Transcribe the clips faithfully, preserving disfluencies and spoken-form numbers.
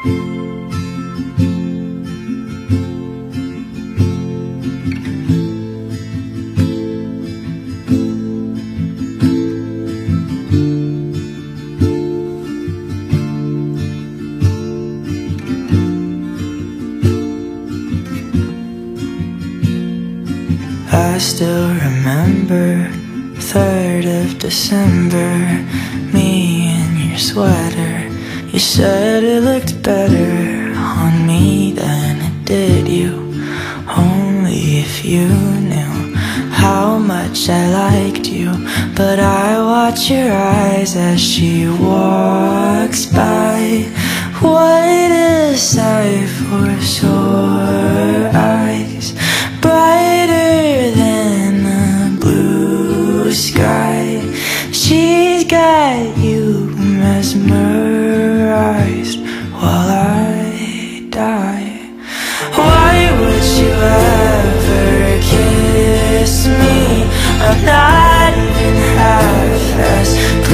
I still remember third of December, me in your sweater. You said it looked better on me than it did you. Only if you knew how much I liked you. But I watch your eyes as she walks by. What a sight for sore eyes, brighter than the blue sky. She's got you mesmerized while I die. Why would you ever kiss me? I'm not even half as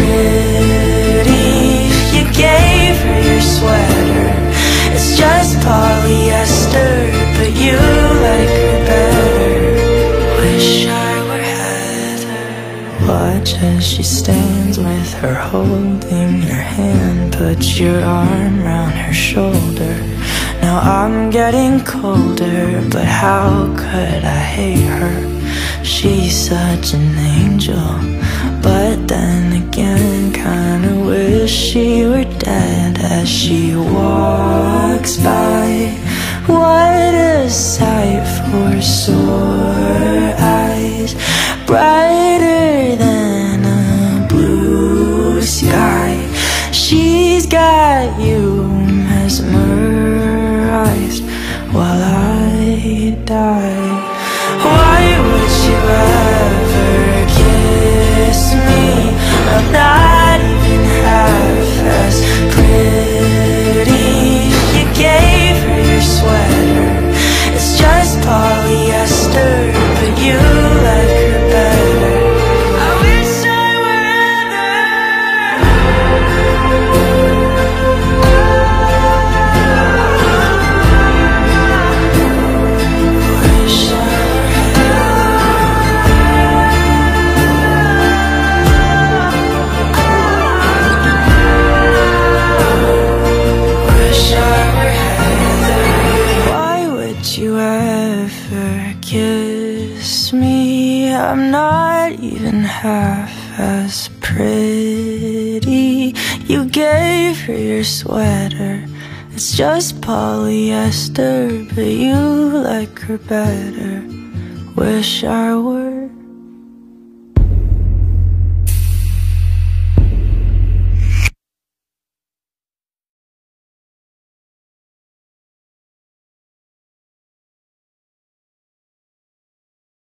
pretty. You gave her your sweater, it's just polyester, but you like her better. Wish I were Heather. Watch as she stands with her holding your hand, put your arm round her shoulder. Now I'm getting colder, but how could I hate her? She's such an angel, but then again kinda wish she were dead as she walks by. What a sight for sore eyes, brighter than a blue sky. She's got you mesmerized while I die. Why would you ever kiss me? I'm not even half as pretty. You gave her your sweater, it's just polyester, but you like her better. I wish I were Wish I you ever kiss me? I'm not even half as pretty. You gave her your sweater, it's just polyester, but you like her better. Wish I were